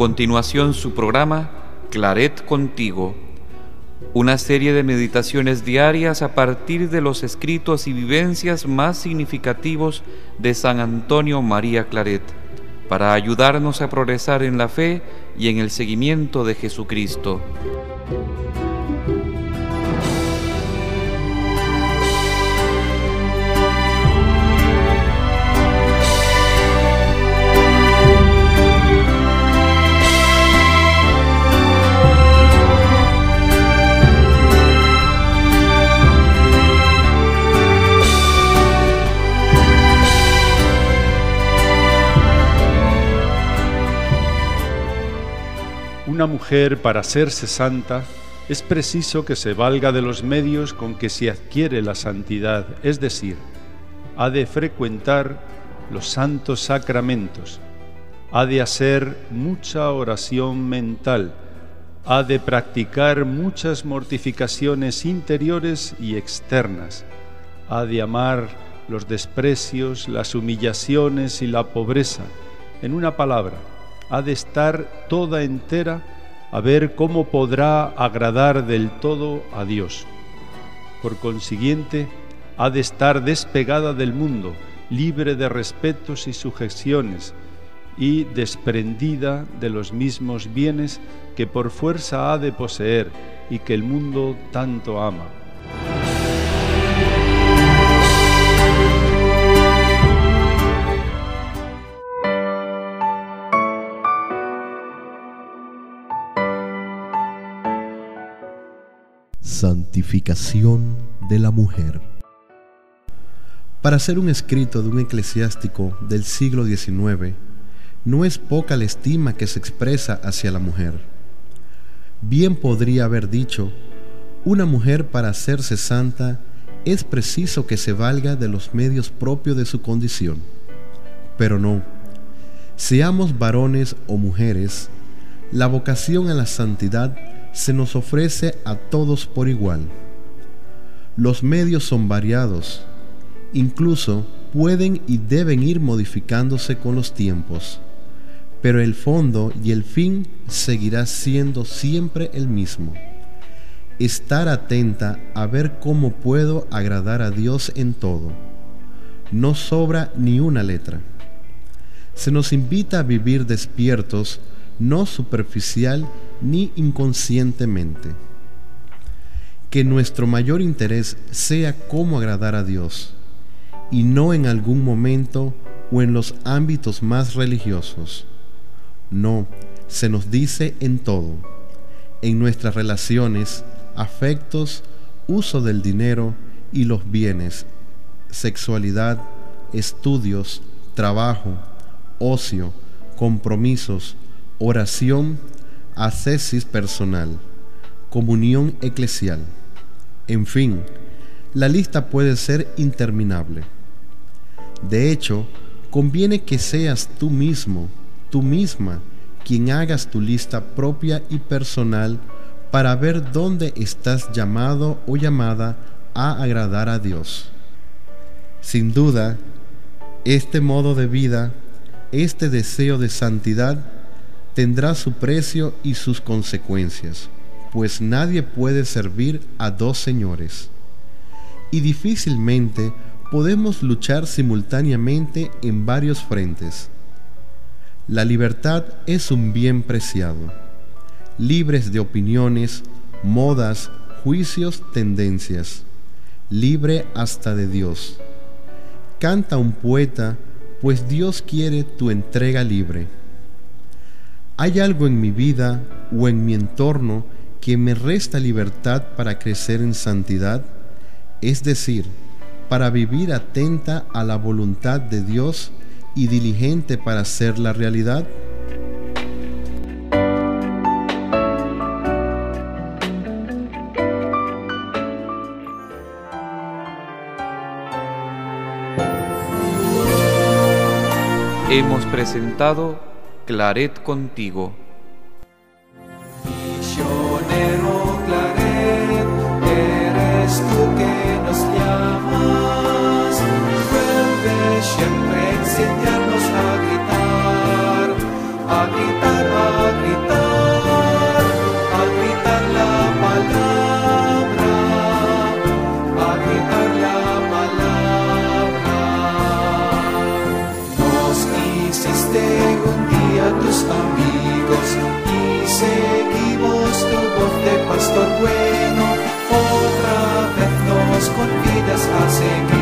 continuación su programa Claret Contigo, una serie de meditaciones diarias a partir de los escritos y vivencias más significativos de San Antonio María Claret, para ayudarnos a progresar en la fe y en el seguimiento de Jesucristo. Una mujer, para hacerse santa, es preciso que se valga de los medios con que se adquiere la santidad, es decir, ha de frecuentar los santos sacramentos, ha de hacer mucha oración mental, ha de practicar muchas mortificaciones interiores y externas, ha de amar los desprecios, las humillaciones y la pobreza. En una palabra, ha de estar toda entera a ver cómo podrá agradar del todo a Dios. Por consiguiente, ha de estar despegada del mundo, libre de respetos y sujeciones, y desprendida de los mismos bienes que por fuerza ha de poseer y que el mundo tanto ama. Santificación de la mujer. Para hacer un escrito de un eclesiástico del siglo XIX, no es poca la estima que se expresa hacia la mujer. Bien podría haber dicho: una mujer, para hacerse santa, es preciso que se valga de los medios propios de su condición. Pero no, seamos varones o mujeres, la vocación a la santidad se nos ofrece a todos por igual. Los medios son variados, incluso pueden y deben ir modificándose con los tiempos, pero el fondo y el fin seguirá siendo siempre el mismo: estar atenta a ver cómo puedo agradar a Dios en todo. No sobra ni una letra. Se nos invita a vivir despiertos, no superficial ni inconscientemente. Que nuestro mayor interés sea cómo agradar a Dios, y no en algún momento o en los ámbitos más religiosos. No, se nos dice en todo: en nuestras relaciones, afectos, uso del dinero y los bienes, sexualidad, estudios, trabajo, ocio, compromisos, oración, ascesis personal, comunión eclesial. En fin, la lista puede ser interminable. De hecho, conviene que seas tú mismo, tú misma, quien hagas tu lista propia y personal para ver dónde estás llamado o llamada a agradar a Dios. Sin duda, este modo de vida, este deseo de santidad, tendrá su precio y sus consecuencias, pues nadie puede servir a dos señores, y difícilmente podemos luchar simultáneamente en varios frentes. La libertad es un bien preciado, libres de opiniones, modas, juicios, tendencias, libre hasta de Dios. Canta un poeta, pues Dios quiere tu entrega libre. ¿Hay algo en mi vida o en mi entorno que me resta libertad para crecer en santidad? Es decir, para vivir atenta a la voluntad de Dios y diligente para hacerla realidad. Hemos presentado Claret Contigo. Misionero Claret, eres tú que nos llamas, vuelve siempre a enseñarnos a gritar, a gritar, a gritar. seguir.